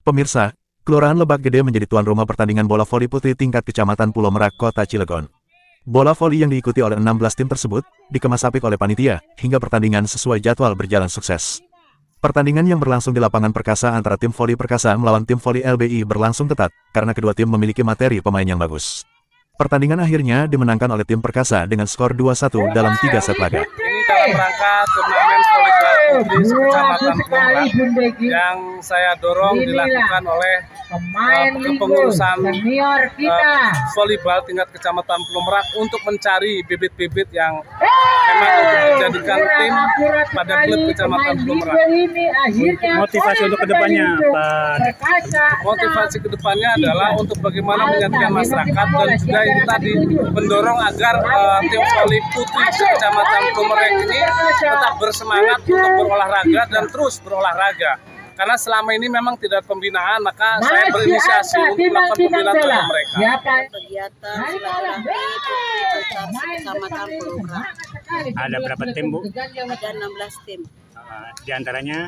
Pemirsa, Kelurahan Lebak Gede menjadi tuan rumah pertandingan bola voli putri tingkat Kecamatan Pulau Merak, Kota Cilegon. Bola voli yang diikuti oleh 16 tim tersebut, dikemas apik oleh panitia, hingga pertandingan sesuai jadwal berjalan sukses. Pertandingan yang berlangsung di lapangan Perkasa antara tim voli Perkasa melawan tim voli LBI berlangsung ketat, karena kedua tim memiliki materi pemain yang bagus. Pertandingan akhirnya dimenangkan oleh tim Perkasa dengan skor 2-1 dalam 3 set laga. Ini dalam rangka turnamen volleyball putri Kecamatan Pulau Merak yang saya dorong dilakukan oleh kepengurusan volleyball tingkat Kecamatan Pulau Merak untuk mencari bibit-bibit yang memang untuk dijadikan tim pada klub Kecamatan Pulau Merak. Motivasi untuk kedepannya, Pak? Motivasi kedepannya adalah untuk bagaimana menyatukan masyarakat dan juga itu tadi mendorong agar tim voli putri Kecamatan Pulau Merak ini tetap bersemangat untuk berolahraga dan terus berolahraga. Karena selama ini memang tidak pembinaan, maka saya berinisiasi untuk melakukan pembinaan terhadap mereka. Kegiatan silaturahmi Kecamatan Pulau Merak. Ada berapa tim, Bu? Ada 16 tim. Di antaranya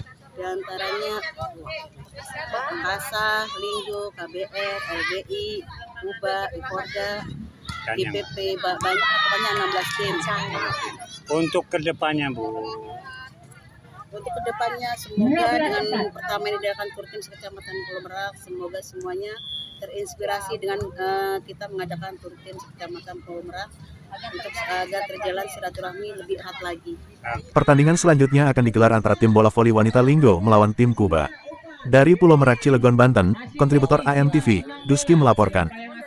Perkasa, Linggo, KBR, LBI, UBA, IPORDA, IPP, banyak, pokoknya 16 tim. Untuk kedepannya, Bu? Untuk kedepannya semoga dengan pertama ini diadakan Turtim Kecamatan Pulau Merak, semoga semuanya terinspirasi dengan kita mengadakan Turtim Kecamatan Pulau Merak untuk agar terjalan silaturahmi lebih erat lagi. Pertandingan selanjutnya akan digelar antara tim bola voli wanita Linggo melawan tim Kuba. Dari Pulau Merak, Cilegon, Banten, kontributor AMTV, Duski melaporkan.